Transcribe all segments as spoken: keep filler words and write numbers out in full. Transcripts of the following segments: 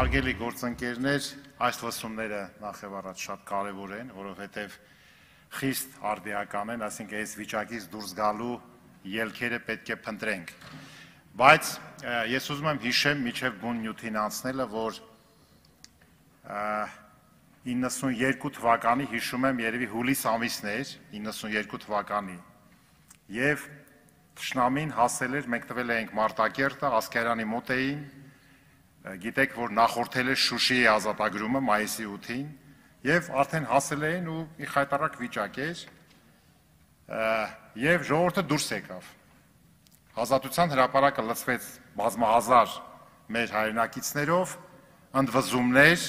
Հարգելի գործընկերներ, այս լսումները նախ եւ առաջ շատ կարեւոր են, որովհետեւ խիստ արդիական են, այսինքն այս վիճակից դուրս գալու ելքերը պետք է փնտրենք։ Բայց ես ուզում եմ հիշեմ միջև բուն նյութին անցնելը, որ իննսունյերկու թվականի հիշում եմ երևի հուլիս ամիսն էր, իննսունյերկու թվականի, եւ թշնամին հասել էր, մենք տվել էինք Մարտակերտը, Ասկերանի մոտ էին, գիտեք, որ նախորդել է Շուշիի ազատագրումը մայիսի ութին, եւ արդեն հասել էին ու մի խայտարակ վիճակ էր, եւ ժողովուրդը դուրս եկավ։ Ազատության հրապարակը լցվեց բազմահազար մեր հայրենակիցներով, ընդվզումներ,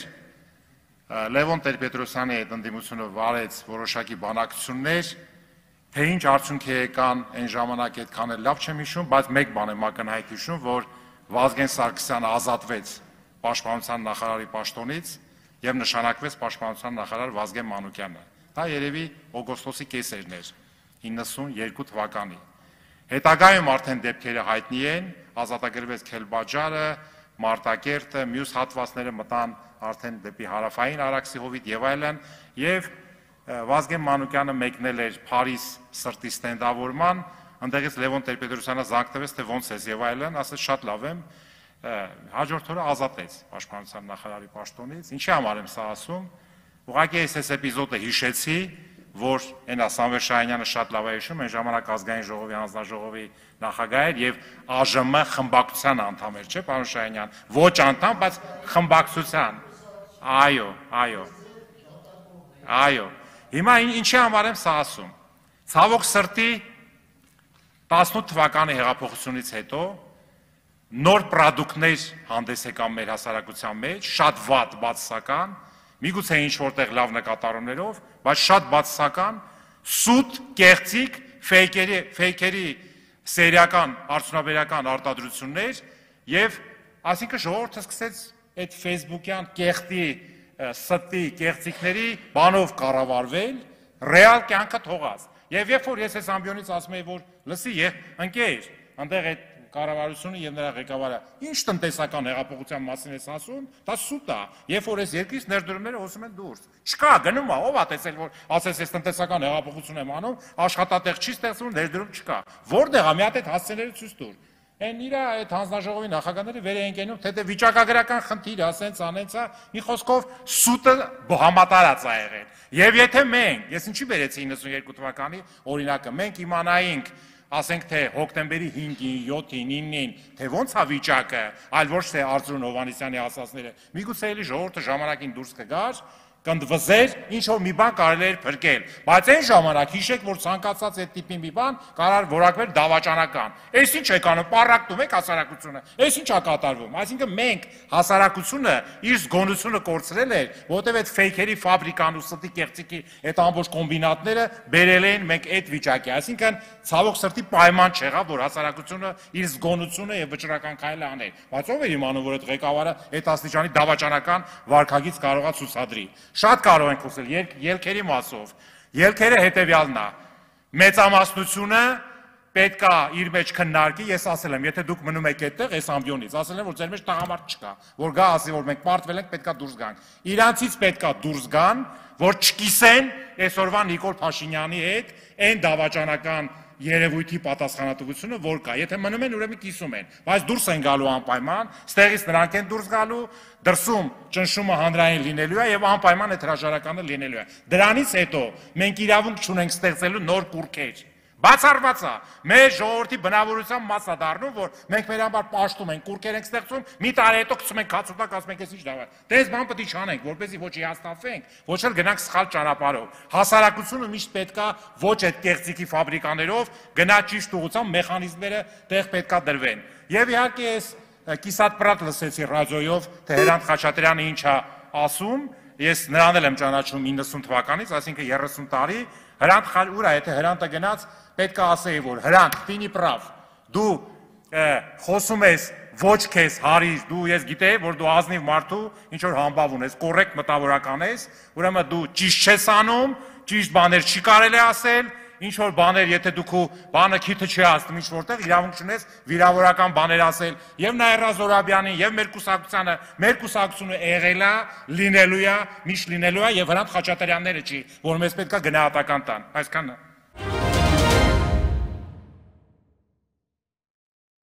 Լևոն Տեր-Պետրոսյանի հետ ընդդիմությունը վարեց որոշակի բանակցություններ, թե ինչ արդյունքի եկան այն ժամանակ այդքան էլ լավ չեմ հիշում, բայց մեկ բան եմ ակնհայտ հիշում, որ Վազգեն Սարգսյանը ազատվեց Պաշտպանության նախարարի պաշտոնից եւ նշանակվեց Պաշտպանության նախարար Վազգեն Մանուկյանը։ Դա երևի օգոստոսի կեսերն էր իննսունյերկու թվականի։ Հետագայում արդեն դեպքերը հայտնի են, ազատագրվեց Քելբաջարը, Մարտակերտը, մյուս հատվածները մտան արդեն դեպի հարավային Արաքսի հովիտ եւ այլն, եւ Վազգեն Մանուկյանը մեկնել էր Փարիզ սրտի ստենդավորման, այնտեղից Լևոն Տեր-Պետրոսյանը զանգվեց, թե ոնց ես եւ այլն, ասաց շատ լավ եմ, հաջորդ օրը ազատեց Պաշտպանության նախարարի պաշտոնից։ Ինչի համար եմ սա ասում, ուղղակի այս այս էպիզոդը հիշեցի, որ այնա Սամվել Շահյանյանը շատ լավ է հիշում, այն ժամանակ ազգային ժողովի հանձնաժողովի նախագահ էր եւ ԱԺՄ խմբակցության անդամ էր, չէ՞, պարոն Շահյանյան, ոչ անդամ, բայց խմբակցության։ Այո, այո։ Այո։ Հիմա ինչի համար եմ սա ասում։ Ցավոք սրտի տասնութ թվականի հեղափոխությունից հետո նոր պրոդուկտներ հանդես եկան մեր հասարակության մեջ, շատ վատ բացասական, միգուցե ինչ որտեղ լավ նկատառումներով, բայց շատ բացասական, սուտ, կեղծիք, ֆեյքերի, ֆեյքերի սերիական, արդյունաբերական արտադրություններ եւ այսինքն ժողովուրդը սկսեց այդ ֆեյսբուքյան կեղտի, ստի, կեղծիքների բանով կառավարվել, ռեալ կյանքը թողած։ Եվ երբ որ ես այս ամբիոնից ասում եմ, որ լսի, ընկեր, այնտեղ այդ կառավարությունը եւ նրա ղեկավարը ինչ տնտեսական հեղափոխության մասին ես ասում, դա սուտ է։ Երբ որ այս երկրից ներդրումները հոսում են դուրս։ Չկա, գնում է, ով է տեսել, որ ասես ես տնտեսական հեղափոխություն եմ անում, աշխատատեղ չի ստեղծվում, ներդրում չկա։ Որտեղ է մի հատ այդ հասցեները ցույց տուր։ Այն իրա այդ հանձնաժողովի նախագահները վեր են կենում, թե դե վիճակագրական խնդիր, ասենց անենցա, մի խոսքով սուտը համատարած է եղել։ Եվ եթե մենք, ես ինչի բերեցի իննսունյերկու թվականի օրինակը, մենք իմանայինք, ասենք թե հոկտեմբերի հինգին, յոթին, իննին, թե ոնց է վիճակը, այլ ոչ թե Արծրուն Հովհաննիսյանի ասածները, միգուցե էլի ժողովուրդը ժամանակին դուրս կգար, կընդվզեր, ինչ որ մի բան կարելի էր փրկել, բայց այն ժամանակ հիշեք, որ ցանկացած այդ տիպի մի բան կարող որակվել դավաճանական։ Այս ինչ եք անում, պառակտում եք հասարակությունը, այս ինչ է կատարվում։ Այսինքն մենք հասարակությունը իր զգոնությունը կորցրել էր, որովհետև այդ ֆեյքերի ֆաբրիկան ու ստի կեղծիքի այդ ամբողջ կոմբինատները բերել են մենք այդ վիճակի։ Այսինքն ցավոք սրտի պայման չեղավ, որ հասարակությունը իր զգոնությունը եւ վճռական քայլը աներ։ Բայց ով է իմանում, որ այդ ղեկավարը այդ աստիճանի դավաճանական վարքագիծ կարողա ցուցադրի։ Շատ կարող ենք խոսել ելքերի մասով։ Ելքերը հետևյալն է։ Մեծամասնությունը պետք է իր մեջ քննարկի, ես ասել եմ, եթե դուք մնում եք այդտեղ, այս ամբիոնից, ասել եմ, որ ձեր մեջ տղամարդ չկա, որ գա ասի, որ մենք պարտվել ենք, պետք է դուրս գանք։ Իրանցից պետք է դուրս գան, որ չկիսեն այսօրվա Նիկոլ Փաշինյանի հետ այն դավաճանական երևույթի պատասխանատվությունը, որ կա։ Եթե մնում են, ուրեմն կիսում են, բայց դուրս են գալու անպայման, ստեղից նրանք են դուրս գալու, դրսում ճնշումը հանրային լինելու է եւ անպայման այդ հրաժարականը լինելու է։ Դրանից հետո մենք իրավունք չունենք ստեղծելու նոր կուրքեր։ Բացառված է, մեր ժողովրդի բնավորության մաս է դառնում, որ մենք մեր համար պաշտում ենք, կուրքեր ենք ստեղծում, մի տարի հետո գցում ենք հացուտակ, ասում ենք, ես ինչ դավա։ Դες բան պետք է չանենք, որպեսզի ոչ հիասթափվենք, ոչ էլ գնանք սխալ ճանապարհով։ Հասարակությունը միշտ պետքա ոչ այդ կեղծիքի ֆաբրիկաներով գնա ճիշտ ուղղությամբ մեխանիզմները տեղ պետքա դրվեն։ Եվ իհարկե ես կիսատ պրատ լսեցի ռադիոյով, թե Հրանտ Խաչատրյանը ինչ է ասում, ես նրան էլ եմ ճանաչում իննսուն թվականից, այսինքն երեսուն տարի, Հրանտ ուր է, եթե Հրանտը գնաց, պետք է ասեի, որ Հրանտ, տինի պրավ, դու խոսում ես ոչ քեզ հարիր, դու ես գիտեի, որ դու ազնիվ մարդու ինչ որ համբավ ունես, կոռեկտ մտավորական ես, ուրեմն դու ճիշտ չես անում, ճիշտ բաներ չի կարելի ասել, ինչ որ բաներ, եթե դու քո բանը քիթը չի ասում ինչ որտեղ իրավունք չունես վիրավորական բաներ ասել եւ Նաիրա Զորաբյանին եւ մեր կուսակցությանը, մեր կուսակցությունը եղել է, լինելու է, միշտ լինելու է եւ Հրանտ Խաչատրյանները չի, որ մեզ պետքա գնահատական տան։ Այսքանը։